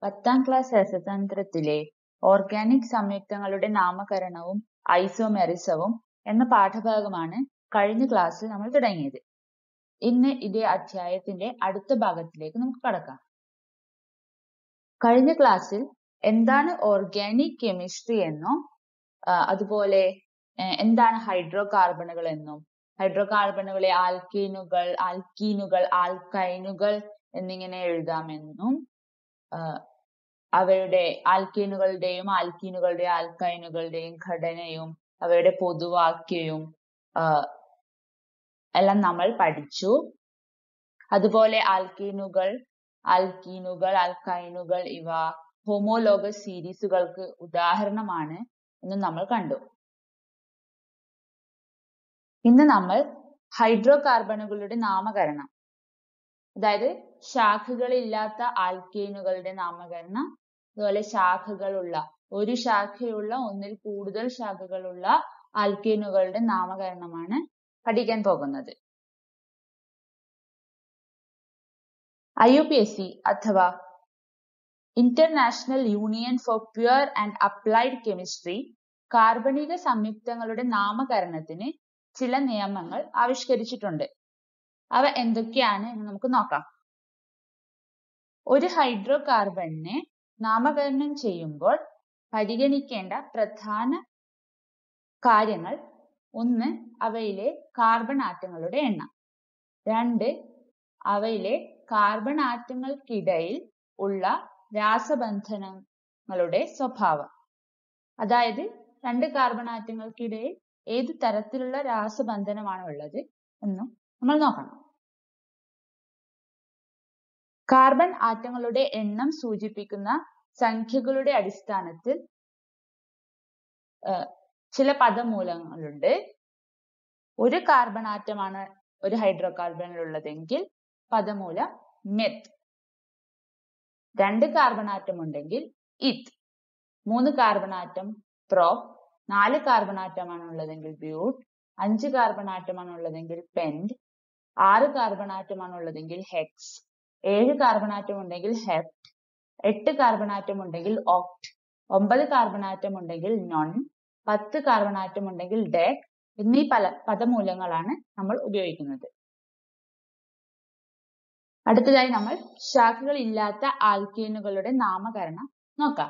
10ാം class രസതന്ത്രത്തിലെ organic സംയുക്തങ്ങളുടെ നാമകരണവും ഐസോമെറിസവും എന്ന പാഠഭാഗമാണ് കഴിഞ്ഞ ക്ലാസ്സിൽ നമ്മൾ തുടങ്ങിയത്. ഇന്ന് ഇതേ അധ്യായത്തിന്റെ അടുത്ത ഭാഗത്തിലേക്ക് നമുക്ക് കടക്കാം. കഴിഞ്ഞ ക്ലാസ്സിൽ എന്താണ് ഓർഗാനിക് കെമിസ്ട്രി എന്നും അതുപോലെ എന്താണ് ഹൈഡ്രോ കാർബണുകൾ എന്നും ഹൈഡ്രോ കാർബണുകളെ ആൽക്കീനുകൾ ആൽക്കൈനുകൾ എന്നിങ്ങനെ എഴുതാമെന്നും അവയുടെ ആൽക്കീനുകളുടെയും ആൽക്കൈനുകളുടെയും ഘടനയും അവയുടെ പൊതുവാക്യവും എല്ലാം നമ്മൾ പഠിച്ചു. അതുപോലെ ആൽക്കീനുകൾ ആൽക്കൈനുകൾ ഇവ ഹോമോലോഗസ് സീരീസുകൾക്ക് ഉദാഹരണമാണ് എന്ന് നമ്മൾ കണ്ടു. ഇന്ന് നമ്മൾ ഹൈഡ്രോ കാർബണുകളുടെ നാമകരണം, അതായത് ശാഖകളില്ലാത്ത ആൽക്കീനുകളുടെ നാമകരണം, അതുപോലെ ഒരു ശാഖയുള്ള ഒന്നിൽ കൂടുതൽ ശാഖകളുള്ള ആൽക്കീനുകളുടെ നാമകരണമാണ് പഠിക്കാൻ പോകുന്നത്. IUPAC അഥവാ international union for pure and applied chemistry കാർബണിക സംയുക്തങ്ങളുടെ നാമകരണത്തിന് ചില നിയമങ്ങൾ ആവിഷ്കരിച്ചിട്ടുണ്ട്. അവ എന്തൊക്കെയാണ് എന്ന് നമുക്ക് നോക്കാം. ഒരു ഹൈഡ്രോ കാർബണിനെ നാമകരണം ചെയ്യുമ്പോൾ പരിഗണിക്കേണ്ട പ്രധാന കാര്യങ്ങൾ: 1. അവയിലെ കാർബൺ ആറ്റങ്ങളുടെ എണ്ണം. 2. അവയിലെ കാർബൺ ആറ്റങ്ങൾക്കിടയിൽ ഉള്ള രാസബന്ധനങ്ങളുടെ സ്വഭാവം, അതായത് 2 കാർബൺ ആറ്റങ്ങൾക്കിടയിൽ ഏത് തരത്തിലുള്ള രാസബന്ധനമാണ് ഉള്ളത് എന്നും നമ്മൾ നോക്കണം. കാർബൺ ആറ്റങ്ങളുടെ എണ്ണം സൂചിപ്പിക്കുന്ന സംഖ്യകളുടെ അടിസ്ഥാനത്തിൽ ചില പദമൂലങ്ങളുണ്ട്. ഒരു കാർബൺ ആറ്റമാണ് ഒരു ഹൈഡ്രോ കാർബണിൽ ഉള്ളതെങ്കിൽ പദമൂലം മെത്ത്. 2 കാർബൺ ആറ്റം ഉണ്ടെങ്കിൽ eth. 3 carbon atom prop. 4 carbon ആറ്റമാണ് ഉള്ളതെങ്കിൽ ബ്യൂട്ട്. 5 കാർബൺ ആറ്റമാണ് ഉള്ളതെങ്കിൽ പെന്റ്. 6 കാർബൺ ആറ്റമാണ് ഉള്ളതെങ്കിൽ ഹെക്സ്. 7 കാർബൺ ആറ്റം ഉണ്ടെങ്കിൽ ഹെപ്റ്റ്. 8 കാർബൺ ആറ്റം ഉണ്ടെങ്കിൽ ഓക്ട്. 9 കാർബൺ ആറ്റം ഉണ്ടെങ്കിൽ നോൺ. 10 കാർബൺ ആറ്റം ഉണ്ടെങ്കിൽ ഡെക് എന്നീ പദമൂലങ്ങളാണ് നമ്മൾ ഉപയോഗിക്കുന്നത്. അടുത്തതായി നമ്മൾ ശാഖകൾ ഇല്ലാത്ത ആൽക്കീനുകളുടെ നാമകരണം നോക്കാം.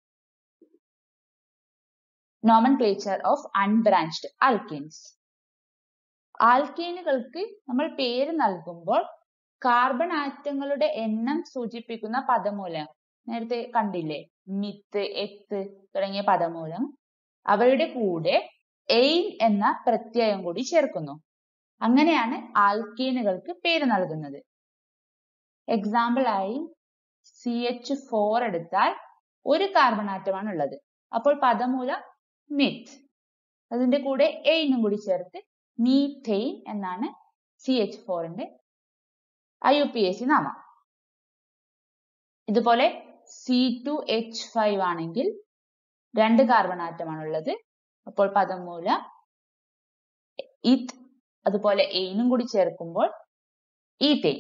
Nomenclature of unbranched alkenes. ആൽക്കീനുകൾക്ക് നമ്മൾ പേര് നൽകുമ്പോൾ കാർബൺ ആറ്റങ്ങളുടെ എണ്ണം സൂചിപ്പിക്കുന്ന പദമൂലം നേരത്തെ കണ്ടില്ലേ, മിത്ത്, എത്ത് തുടങ്ങിയ പദമൂലം, അവയുടെ കൂടെ എയിൻ എന്ന പ്രത്യയം കൂടി ചേർക്കുന്നു. അങ്ങനെയാണ് ആൽക്കീനുകൾക്ക് പേര് നൽകുന്നത്. എക്സാമ്പിൾ ആയി CH4 എടുത്താൽ 1 കാർബൺ ആറ്റമാണ് ഉള്ളത്, അപ്പോൾ പദമൂലം മിത്ത്. അതിന്റെ കൂടെ എയിനും കൂടി ചേർത്ത് മീഥെയിൻ എന്നാണ് CH4ന്റെ IUPAC നാമം. ഇതുപോലെ C2H5 ആണെങ്കിൽ 2 കാർബൺ ആറ്റമാണ് ഉള്ളത്, അപ്പോൾ പദമൂലം ഇത്ത്. അതുപോലെ എയിനും കൂടി ചേർക്കുമ്പോൾ ഈഥെയിൻ.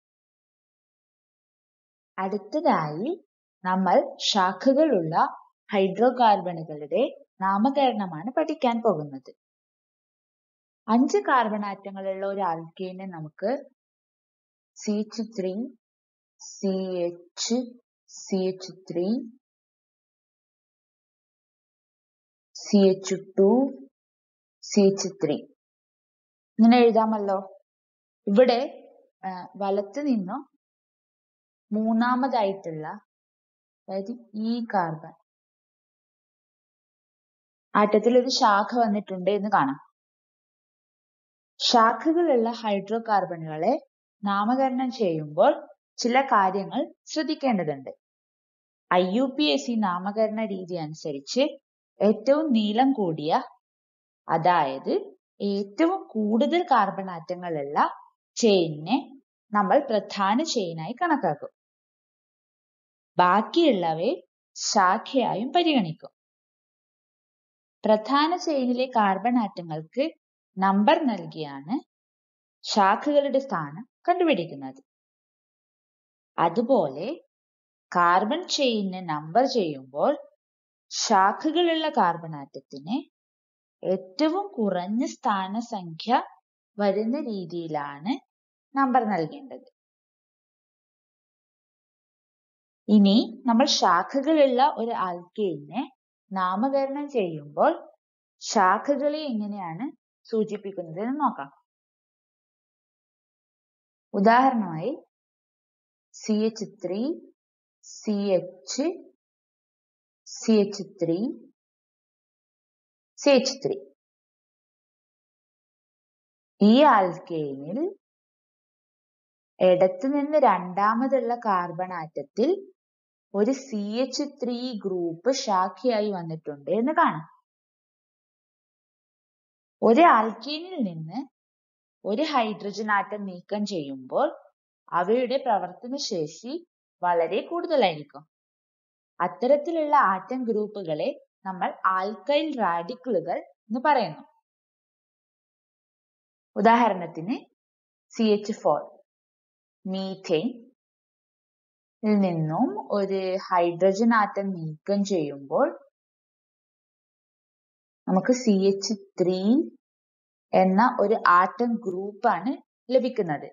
അടുത്തതായി നമ്മൾ ശാഖകളുള്ള ഹൈഡ്രോ കാർബണുകളുടെ നാമകരണമാണ് പഠിക്കാൻ പോകുന്നത്. 5 കാർബൺ ആറ്റങ്ങളുള്ള ഒരു ആൽക്കീനെ നമുക്ക് CH3, CH, CH3, CH2, CH3 ഇങ്ങനെ എഴുതാമല്ലോ. ഇവിടെ വലത്ത് നിന്നും മൂന്നാമതായിട്ടുള്ള, അതായത് ഈ കാർബൺ ആറ്റത്തിൽ ഒരു ശാഖ വന്നിട്ടുണ്ട് എന്ന് കാണാം. ശാഖകളുള്ള ഹൈഡ്രോ കാർബണുകളെ നാമകരണം ചെയ്യുമ്പോൾ ചില കാര്യങ്ങൾ ശ്രദ്ധിക്കേണ്ടതുണ്ട്. IUPAC നാമകരണ രീതി അനുസരിച്ച് ഏറ്റവും നീളം കൂടിയ, അതായത് ഏറ്റവും കൂടുതൽ കാർബൺ ആറ്റങ്ങളുള്ള ചെയിനിനെ നമ്മൾ പ്രധാന ചെയിനായി കണക്കാക്കും. ബാക്കിയുള്ളവയെ ശാഖയായും പരിഗണിക്കും. പ്രധാന ചെയിനിലെ കാർബൺ ആറ്റങ്ങൾക്ക് നമ്പർ നൽകിയാണ് ശാഖകളുടെ സ്ഥാനം കണ്ടുപിടിക്കുന്നത്. അതുപോലെ കാർബൺ ചെയിനെ നമ്പർ ചെയ്യുമ്പോൾ ശാഖകളുള്ള കാർബൺ ആറ്റത്തിന് ഏറ്റവും കുറഞ്ഞ സ്ഥാനസംഖ്യ വരുന്ന രീതിയിലാണ് നമ്പർ നൽകേണ്ടത്. ഇനി നമ്മൾ ശാഖകളുള്ള ഒരു ആൽക്കെയിനെ നാമകരണം ചെയ്യുമ്പോൾ ശാഖകളെ എങ്ങനെയാണ് സൂചിപ്പിക്കുന്നത് എന്ന് നോക്കാം. ഉദാഹരണമായി CH3, CH, CH3, CH3. ഈ ആൽക്കെയിനിൽ ഇടത്തു നിന്ന് രണ്ടാമതുള്ള കാർബൺ ആറ്റത്തിൽ ഒരു CH3 ഗ്രൂപ്പ് ശാഖയായി വന്നിട്ടുണ്ട് എന്ന് കാണാം. ഒരു ആൽക്കീനിൽ നിന്ന് ഒരു ഹൈഡ്രജൻ ആറ്റം നീക്കം ചെയ്യുമ്പോൾ അവയുടെ പ്രവർത്തന ശേഷി വളരെ കൂടുതലായിരിക്കും. അത്തരത്തിലുള്ള ആറ്റം ഗ്രൂപ്പുകളെ നമ്മൾ ആൽക്കൈൽ റാഡിക്കലുകൾ എന്ന് പറയുന്നു. ഉദാഹരണത്തിന് CH4 മീഥേൻ നിന്നും ഒരു ഹൈഡ്രജൻ ആറ്റം നീക്കം ചെയ്യുമ്പോൾ നമുക്ക് CH3 എന്ന ഒരു ആറ്റം ഗ്രൂപ്പാണ് ലഭിക്കുന്നത്.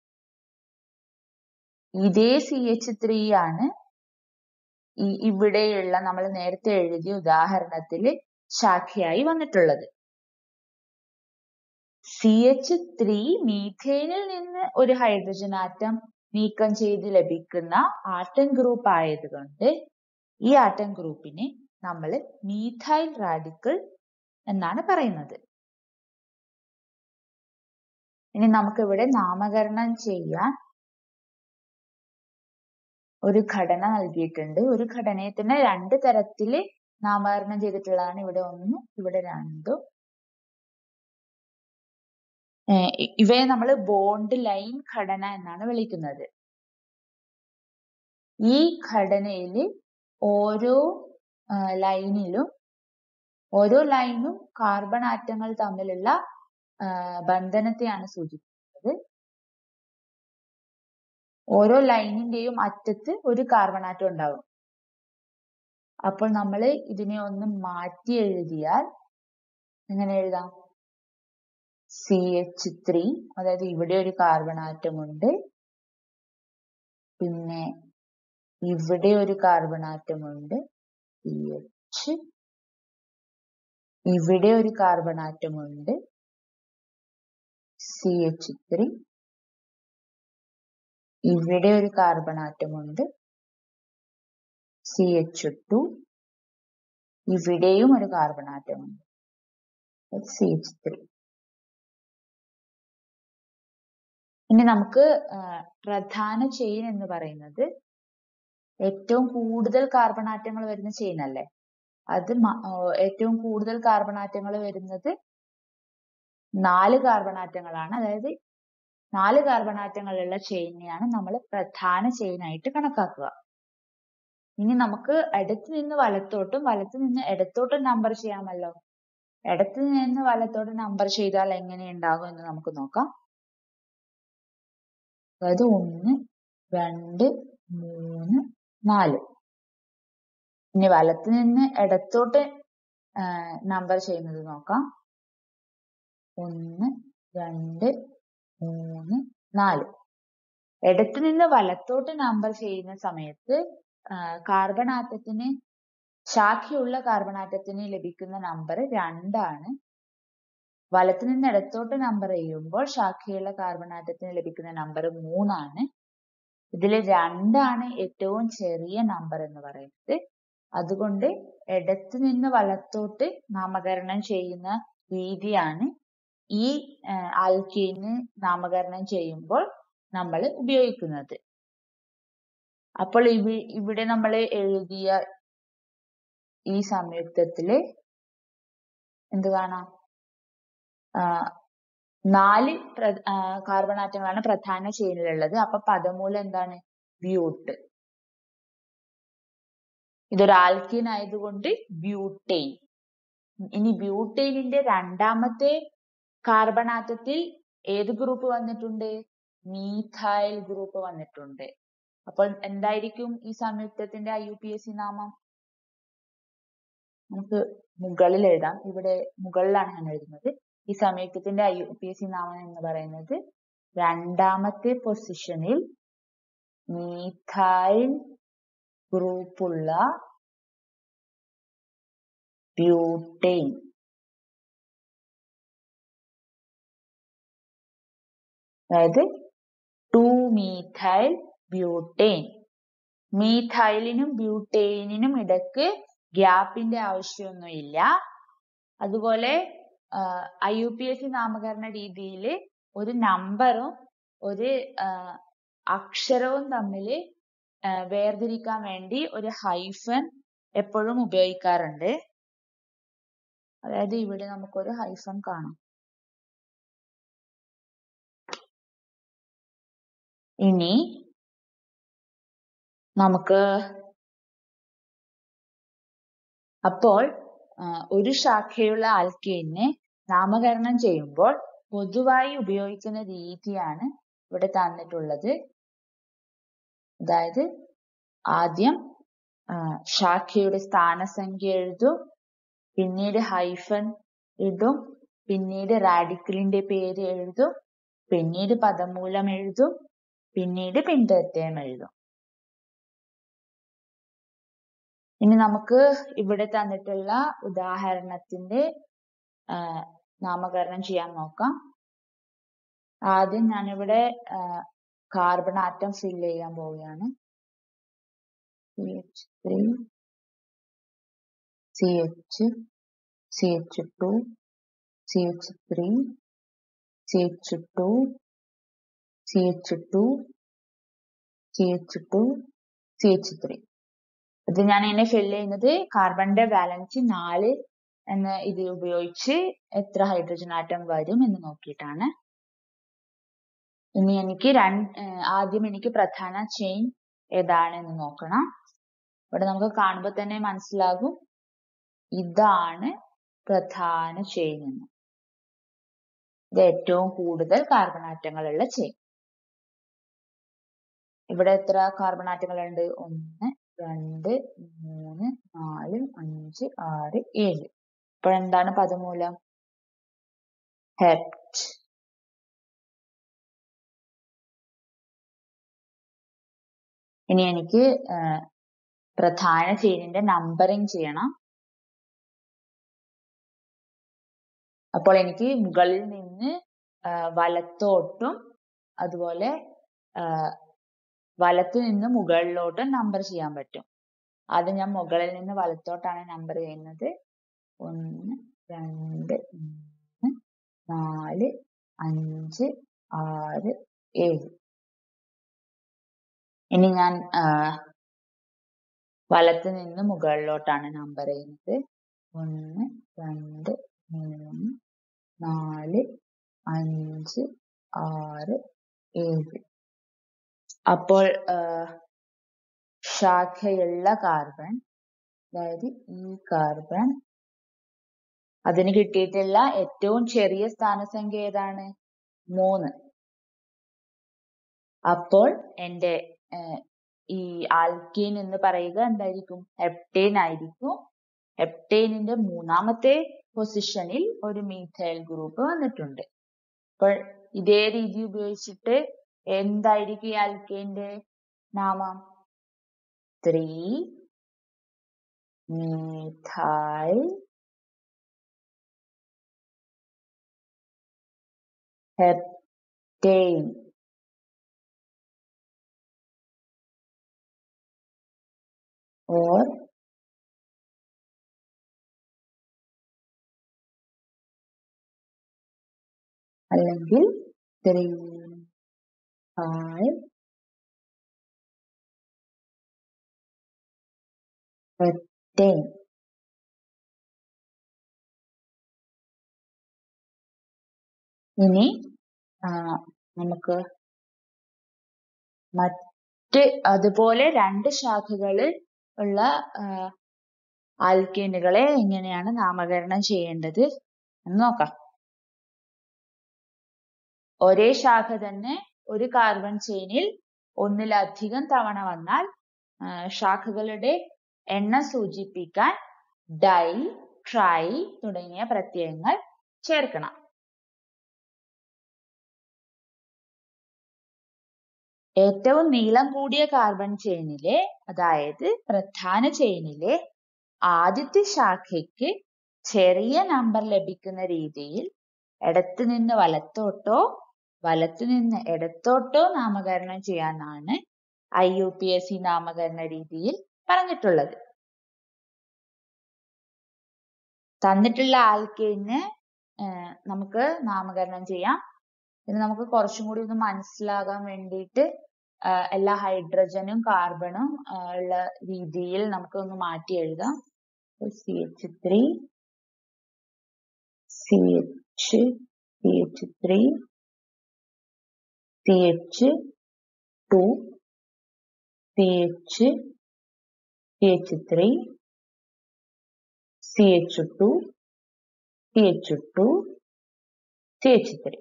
ഇതേ CH3 ആണ് ഇവിടെയുള്ള നമ്മൾ നേരത്തെ എഴുതിയ ഉദാഹരണത്തിൽ ശാഖയായി വന്നിട്ടുള്ളത്. CH3 മീഥേനിൽ നിന്ന് ഒരു ഹൈഡ്രജൻ ആറ്റം നീക്കം ചെയ്ത് ലഭിക്കുന്ന ആറ്റം ഗ്രൂപ്പ് ആയതുകൊണ്ട് ഈ ആറ്റം ഗ്രൂപ്പിനെ നമ്മൾ മീഥൈൽ റാഡിക്കൽ എന്നാണ് പറയുന്നത്. ഇനി നമുക്കിവിടെ നാമകരണം ചെയ്യാൻ ഒരു ഘടന നൽകിയിട്ടുണ്ട്. ഒരു ഘടനയെ തന്നെ രണ്ട് തരത്തില് നാമകരണം ചെയ്തിട്ടുള്ളതാണ്. ഇവിടെ ഒന്നും ഇവിടെ രണ്ടും. ഇവയെ നമ്മൾ ബോണ്ട് ലൈൻ ഘടന എന്നാണ് വിളിക്കുന്നത്. ഈ ഘടനയിൽ ഓരോ ലൈനും കാർബൺ ആറ്റങ്ങൾ തമ്മിലുള്ള ബന്ധനത്തെയാണ് സൂചിപ്പിക്കുന്നത്. ഓരോ ലൈനിന്റെയും അറ്റത്ത് ഒരു കാർബൺ ആറ്റം ഉണ്ടാവും. അപ്പോൾ നമ്മൾ ഇതിനെ ഒന്ന് മാറ്റി എഴുതിയാൽ എങ്ങനെ എഴുതാം? CH3, അതായത് ഇവിടെ ഒരു കാർബൺ ആറ്റം ഉണ്ട്, പിന്നെ ഇവിടെ ഒരു കാർബൺ ആറ്റം ഉണ്ട്, CH, ഇവിടെ ഒരു കാർബൺ ആറ്റം ഉണ്ട്, CH3, ഇവിടെ ഒരു കാർബൺ ആറ്റം ഉണ്ട്, CH2, ഇവിടെയും ഒരു കാർബൺ ആറ്റം ഉണ്ട്, CH3. ഇനി നമുക്ക് പ്രധാന ചെയിൻ എന്ന് പറയുന്നത് ഏറ്റവും കൂടുതൽ കാർബൺ ആറ്റങ്ങൾ വരുന്ന ചെയിൻ അല്ലേ? അത് ഏറ്റവും കൂടുതൽ കാർബൺ ആറ്റങ്ങൾ വരുന്നത് 4 കാർബൺ ആറ്റങ്ങളാണ്. അതായത് 4 കാർബൺ ആറ്റങ്ങളുള്ള ചെയിനെയാണ് നമ്മൾ പ്രധാന ചെയിനായിട്ട് കണക്കാക്കുക. ഇനി നമുക്ക് ഇടത്ത് നിന്ന് വലത്തോട്ടും വലത്ത് നിന്ന് ഇടത്തോട്ടും നമ്പർ ചെയ്യാമല്ലോ. ഇടത്ത് നിന്ന് വലത്തോട്ട് നമ്പർ ചെയ്താൽ എങ്ങനെ ഉണ്ടാകും എന്ന് നമുക്ക് നോക്കാം. അതായത് 1, 2, 3, 4. ഇനി വലത്ത് നിന്ന് ഇടത്തോട്ട് നമ്പർ ചെയ്യുന്നത് നോക്കാം. 1, 2, 3, 4. ഇടത്ത് നിന്ന് വലത്തോട്ട് നമ്പർ ചെയ്യുന്ന സമയത്ത് കാർബൺ ആറ്റത്തിന്, ശാഖയുള്ള കാർബൺ ആറ്റത്തിന് ലഭിക്കുന്ന നമ്പർ 2 ആണ്. വലത്ത് നിന്ന് ഇടത്തോട്ട് നമ്പർ ചെയ്യുമ്പോൾ ശാഖയുള്ള കാർബൺ ആറ്റത്തിന് ലഭിക്കുന്ന നമ്പർ 3 ആണ്. ഇതിൽ 2 ആണ് ഏറ്റവും ചെറിയ നമ്പർ എന്ന് പറയുന്നത്. അതുകൊണ്ട് ഇടത്ത് നിന്ന് വലത്തോട്ട് നാമകരണം ചെയ്യുന്ന രീതിയാണ് ഈ ആൽക്കീന് നാമകരണം ചെയ്യുമ്പോൾ നമ്മൾ ഉപയോഗിക്കുന്നത്. അപ്പോൾ ഇവിടെ നമ്മൾ എഴുതിയ ഈ സംയുക്തത്തില് എന്ത് കാണാം? 4 കാർബൺ ആറ്റങ്ങളാണ് പ്രധാന ചെയിനിലുള്ളത്. അപ്പൊ പദമൂലം എന്താണ്? ബ്യൂട്ട്. ഇതൊരു ആൽക്കീൻ ആയതുകൊണ്ട് ബ്യൂട്ടെയിൻ. ഇനി ബ്യൂട്ടെയിനിന്റെ രണ്ടാമത്തെ കാർബൺ ആറ്റത്തിൽ ഏത് ഗ്രൂപ്പ് വന്നിട്ടുണ്ട്? മീഥൈൽ ഗ്രൂപ്പ് വന്നിട്ടുണ്ട്. അപ്പോൾ എന്തായിരിക്കും ഈ സംയുക്തത്തിന്റെ IUPAC നാമം? നമുക്ക് മുകളിൽ എഴുതാം. ഇവിടെ മുകളിലാണ് ഞാൻ എഴുതുന്നത്. ഈ സംയുക്തത്തിന്റെ IUPAC നാമം എന്ന് പറയുന്നത് രണ്ടാമത്തെ പൊസിഷനിൽ മീഥൈൽ ഗ്രൂപ്പുള്ള ബ്യൂട്ടേൻ. അതായത് 2-methyl butane. മീഥൈലിനും ബ്യൂട്ടേനിനും ഇടയ്ക്ക് ഗ്യാപ്പിന്റെ ആവശ്യമൊന്നുമില്ല. അതുപോലെ IUPAC നാമകരണ രീതിയിൽ ഒരു നമ്പറും ഒരു അക്ഷരവും തമ്മിൽ വേർതിരിക്കാൻ വേണ്ടി ഒരു ഹൈഫൻ എപ്പോഴും ഉപയോഗിക്കാറുണ്ട്. അതായത് ഇവിടെ നമുക്കൊരു ഹൈഫൻ കാണാം. ഇനി നമുക്ക് അപ്പോൾ ഒരു ശാഖയുള്ള ആൽക്കീനിനെ നാമകരണം ചെയ്യുമ്പോൾ പൊതുവായി ഉപയോഗിക്കുന്ന രീതിയാണ് ഇവിടെ തന്നിട്ടുള്ളത്. അതായത് ആദ്യം ശാഖയുടെ സ്ഥാനസംഖ്യ എഴുതും, പിന്നീട് ഹൈഫൻ ഇടും, പിന്നീട് റാഡിക്കലിന്റെ പേര് എഴുതും, പിന്നീട് പദമൂലം എഴുതും, പിന്നീട് പിൻപ്രത്യയം എഴുതും. ഇനി നമുക്ക് ഇവിടെ തന്നിട്ടുള്ള ഉദാഹരണത്തിന്റെ നാമകരണം ചെയ്യാൻ നോക്കാം. ആദ്യം ഞാനിവിടെ കാർബൺ ആറ്റം ഫില്ല് ചെയ്യാൻ പോവുകയാണ്. CH3 CH CH2 CH3 CH2 CH2 CH2 CH3. ഇത് ഞാൻ ഇങ്ങനെ ഫില്ല് ചെയ്യുന്നത് കാർബണിന്റെ വാലൻസി 4 എന്ന ഇത് ഉപയോഗിച്ച് എത്ര ഹൈഡ്രജൻ ആറ്റം വരും എന്ന് നോക്കിയിട്ടാണ്. ഇനി എനിക്ക് ആദ്യം എനിക്ക് പ്രധാന ചെയിൻ ഏതാണെന്ന് നോക്കണം. ഇവിടെ നമുക്ക് കാണുമ്പോൾ തന്നെ മനസ്സിലാകും ഇതാണ് പ്രധാന ചെയിൻ എന്ന്. ഇത് ഏറ്റവും കൂടുതൽ കാർബൺ ആറ്റങ്ങളുള്ള ചെയിൻ. ഇവിടെ എത്ര കാർബൺ ആറ്റങ്ങളുണ്ട്? 1 2 3 4 5 6 7. അപ്പോൾ എന്താണ് പദമൂലം? ഹെപ്റ്റ്. ഇനി എനിക്ക് പ്രധാന ചെയിനിന്റെ നമ്പറിംഗ് ചെയ്യണം. അപ്പോൾ എനിക്ക് മുകളിൽ നിന്ന് വലത്തോട്ടും അതുപോലെ വലത്തു നിന്ന് മുകളിലോട്ടും നമ്പർ ചെയ്യാൻ പറ്റും. ആദ്യം ഞാൻ മുകളിൽ നിന്ന് വലത്തോട്ടാണ് നമ്പർ ചെയ്യുന്നത്. 1 2 3 4 5 6 7. ഇനി ഞാൻ വലത്തു നിന്ന് മുകളിലോട്ടാണ് നമ്പർ ചെയ്യുന്നത്. 1 2 3 4 5 6 7. അപ്പോൾ ശാഖയുള്ള കാർബൺ, അതായത് ഈ കാർബൺ, അതിന് കിട്ടിയിട്ടുള്ള ഏറ്റവും ചെറിയ സ്ഥാനസംഖ്യ ഏതാണ്? 3. അപ്പോൾ എന്റെ ഈ ആൽക്കീൻ എന്ന് പറയുക എന്തായിരിക്കും? ഹെപ്റ്റേൻ ആയിരിക്കും. ഹെപ്റ്റേനിന്റെ 3ാമത്തെ പൊസിഷനിൽ ഒരു മീഥൈൽ ഗ്രൂപ്പ് വന്നിട്ടുണ്ട്. അപ്പോൾ ഇതേ രീതി ഉപയോഗിച്ചിട്ട് എന്തായിരിക്കും ഈ ആൽക്കീന്റെ നാമം? 3-methyl heptane. or അല്ലെങ്കിൽ 3-heptane. ഇനി നമുക്ക് അതുപോലെ 2 ശാഖകളിൽ ഉള്ള ആൽക്കീനുകളെ എങ്ങനെയാണ് നാമകരണം ചെയ്യേണ്ടത് എന്ന് നോക്കാം. ഒരേ ശാഖ തന്നെ ഒരു കാർബൺ ചെയിനിൽ ഒന്നിലധികം തവണ വന്നാൽ ശാഖകളുടെ എണ്ണം സൂചിപ്പിക്കാൻ ഡൈ, ട്രൈ തുടങ്ങിയ പ്രത്യയങ്ങൾ ചേർക്കണം. ഏറ്റവും നീളം കൂടിയ കാർബൺ ചെയിനിലെ, അതായത് പ്രധാന ചെയിനിലെ ആദ്യത്തെ ശാഖയ്ക്ക് ചെറിയ നമ്പർ ലഭിക്കുന്ന രീതിയിൽ ഇടത്തു നിന്ന് വലത്തോട്ടോ വലത്തു നിന്ന് ഇടത്തോട്ടോ നാമകരണം ചെയ്യാനാണ് IUPAC നാമകരണ രീതിയിൽ പറഞ്ഞിട്ടുള്ളത്. തന്നിട്ടുള്ള ആൽക്കെയിനെ നമുക്ക് നാമകരണം ചെയ്യാം. ഇത് നമുക്ക് കുറച്ചും കൂടി ഒന്ന് മനസ്സിലാകാൻ വേണ്ടിയിട്ട് എല്ലാ ഹൈഡ്രജനും കാർബണും ഉള്ള രീതിയിൽ നമുക്ക് ഒന്ന് മാറ്റി എഴുതാം. CH3 CH3 CH2 CH3 CH2 CH2 CH3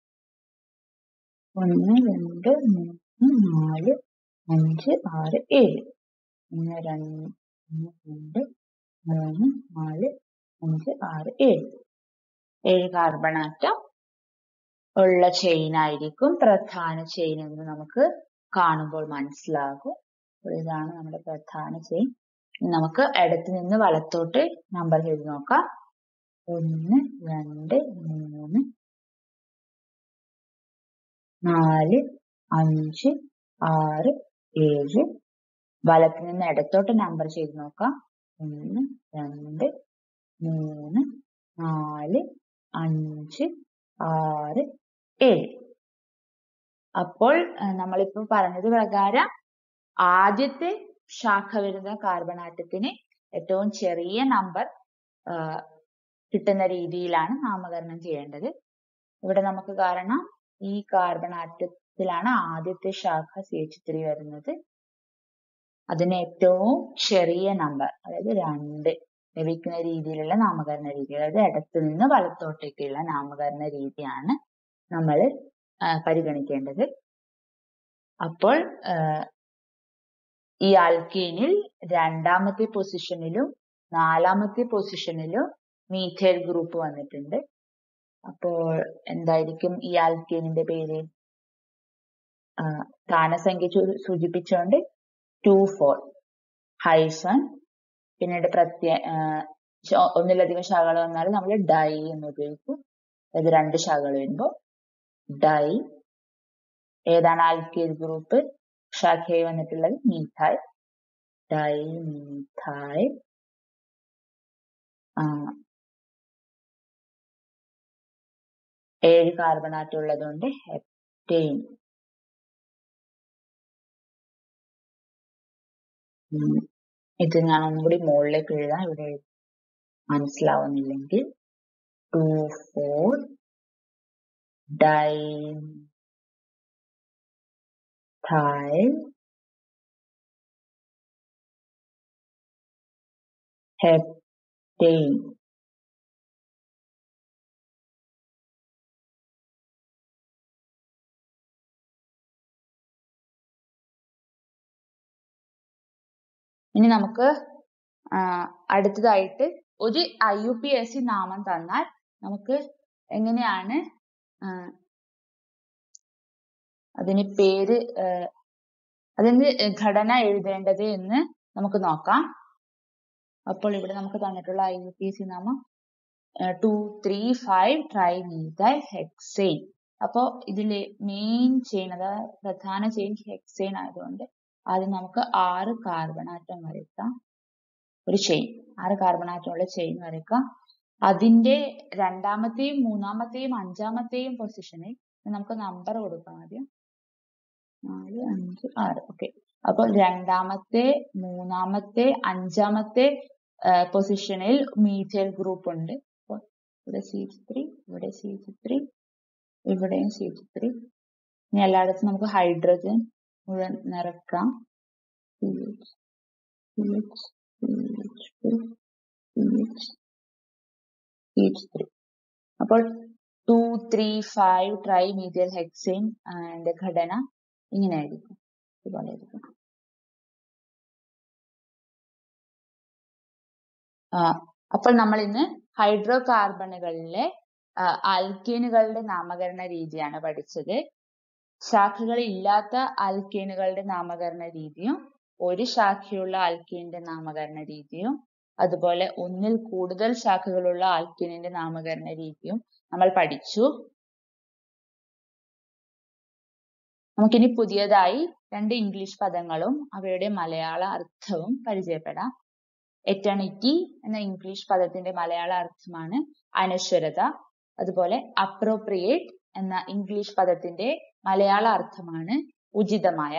1 2 3 4 5 6 7 1 2 3 4 5 6 7 7 carbon atom ഉള്ള ചെയിൻ ആയിരിക്കും പ്രധാന ചെയിൻ എന്ന് നമുക്ക് കാണുമ്പോൾ മനസ്സിലാകും. ഇതാണ് നമ്മുടെ പ്രധാന ചെയിൻ. നമുക്ക് ഇടത്തു നിന്ന് വലത്തോട്ട് നമ്പർ ചെയ്ത് നോക്കാം. 1 2 3 4 5 6 7. വലത്തു നിന്ന് ഇടത്തോട്ട് നമ്പർ ചെയ്ത് നോക്കാം. 1 2 3 4 5 6 7. അപ്പോൾ നമ്മളിപ്പോ പറഞ്ഞത് പ്രകാരം ആദ്യത്തെ ശാഖ വരുന്ന കാർബൺ ആറ്റത്തിന് ഏറ്റവും ചെറിയ നമ്പർ കിട്ടുന്ന രീതിയിലാണ് നാമകരണം ചെയ്യേണ്ടത്. ഇവിടെ നമുക്ക് കാരണം ഈ കാർബൺ ആറ്റത്തിലാണ് ആദ്യത്തെ ശാഖ CH3 വരുന്നത്. അതിന് ഏറ്റവും ചെറിയ നമ്പർ, അതായത് 2 ലഭിക്കുന്ന രീതിയിലുള്ള നാമകരണ രീതി, അതായത് ഇടത്തു നിന്ന് വലത്തോട്ടേക്കുള്ള നാമകരണ രീതിയാണ് നമ്മൾ പരിഗണിക്കേണ്ടത്. അപ്പോൾ ഈ ആൽക്കീനിൽ രണ്ടാമത്തെ പൊസിഷനിലും നാലാമത്തെ പൊസിഷനിലും മീഥൈൽ ഗ്രൂപ്പ് വന്നിട്ടുണ്ട്. അപ്പോൾ എന്തായിരിക്കും ഈ ആൽക്കീനിന്റെ പേര്? സ്ഥാനസംഖ്യ സൂചിപ്പിച്ചുകൊണ്ട് 2,4 ഹൈഫൻ പിന്നീട് ഒന്നിലധികം ശാഖകൾ വന്നാൽ നമ്മൾ ഡൈ എന്ന് ഉപയോഗിക്കും. അതായത് 2 ശാഖകൾ വരുമ്പോൾ ഡൈ. ഏതാണ് ആൽക്കീൽ ഗ്രൂപ്പ് ശാഖയായി വന്നിട്ടുള്ളത്? Methyl. Dimethyl. 7 carbon atom ഉള്ളതുകൊണ്ട് ഹെപ്റ്റെയിൻ. ഇത് ഞാൻ ഒന്നുകൂടി മുകളിലേക്ക് എഴുതാം, ഇവിടെ മനസ്സിലാവുന്നില്ലെങ്കിൽ. 2,4 ഡൈഥൈൽ ഹെപ്റ്റെയിൻ. ഇനി നമുക്ക് അടുത്തതായിട്ട് ഒരു IUPAC നാമം തന്നാൽ നമുക്ക് എങ്ങനെയാണ് അതിന് പേര്, അതിന് ഘടന എഴുതേണ്ടത് എന്ന് നമുക്ക് നോക്കാം. അപ്പോൾ ഇവിടെ നമുക്ക് തന്നിട്ടുള്ള IUPAC നാമം 2,3,5 ട്രൈമീഥൈൽ ഹെക്സെയിൻ. അപ്പോൾ ഇതില് മെയിൻ ചെയിൻ, അതായത് പ്രധാന ചെയിൻ ഹെക്സെയിൻ ആയതുകൊണ്ട് ആദ്യം നമുക്ക് 6 കാർബൺ ആറ്റം വരയ്ക്കാം. ഒരു ചെയിൻ 6 കാർബൺ ആറ്റം ഉള്ള ചെയിൻ വരയ്ക്കാം. അതിന്റെ രണ്ടാമത്തെയും മൂന്നാമത്തെയും അഞ്ചാമത്തെയും പൊസിഷനിൽ നമുക്ക് നമ്പർ കൊടുക്കാം. ആദ്യം 4 5 6. ഓക്കെ. അപ്പോൾ രണ്ടാമത്തെ മൂന്നാമത്തെ അഞ്ചാമത്തെ പൊസിഷനിൽ മീഥൈൽ ഗ്രൂപ്പ് ഉണ്ട്. അപ്പോൾ ഇവിടെ CH3, ഇവിടെ CH3, ഇവിടെയും CH3. ഇനി എല്ലായിടത്തും നമുക്ക് ഹൈഡ്രജൻ മുഴുവൻ നിറക്കാം. CH3. അപ്പോൾ 2,3,5 ട്രൈമീഥൈൽ ഹെക്സെയിൻ ഘടന ഇങ്ങനെയായിരിക്കും. ഇതുപോലെ ഇരിക്കും. അപ്പോൾ നമ്മൾ ഇന്ന് ഹൈഡ്രോ കാർബണുകളിലെ ആൽക്കീനുകളുടെ നാമകരണ രീതിയാണ് പഠിച്ചത്. ശാഖകൾ ഇല്ലാത്ത ആൽക്കീനുകളുടെ നാമകരണ രീതിയും ഒരു ശാഖയുള്ള ആൽക്കീനിന്റെ നാമകരണ രീതിയും അതുപോലെ ഒന്നിൽ കൂടുതൽ ശാഖകളുള്ള ആൽക്കീനിന്റെ നാമകരണ രീതിയും നമ്മൾ പഠിച്ചു. നമുക്കിനി പുതിയതായി 2 ഇംഗ്ലീഷ് പദങ്ങളും അവയുടെ മലയാള അർത്ഥവും പരിചയപ്പെടാം. എറ്റേണിറ്റി എന്ന ഇംഗ്ലീഷ് പദത്തിന്റെ മലയാള അർത്ഥമാണ് അനശ്വരത. അതുപോലെ അപ്രോപ്രിയേറ്റ് എന്ന ഇംഗ്ലീഷ് പദത്തിന്റെ മലയാള അർത്ഥമാണ് ഉചിതമായ.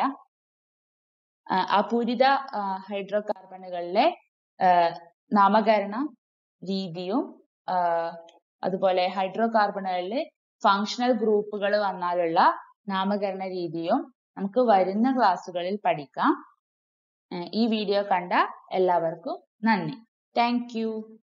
അപൂരിത ഹൈഡ്രോ കാർബണുകളിലെ നാമകരണ രീതിയും അതുപോലെ ഹൈഡ്രോ കാർബണുകളിലെ ഫങ്ഷണൽ ഗ്രൂപ്പുകൾ വന്നാലുള്ള നാമകരണ രീതിയും നമുക്ക് വരുന്ന ക്ലാസ്സുകളിൽ പഠിക്കാം. ഈ വീഡിയോ കണ്ട എല്ലാവർക്കും നന്ദി. Thank U.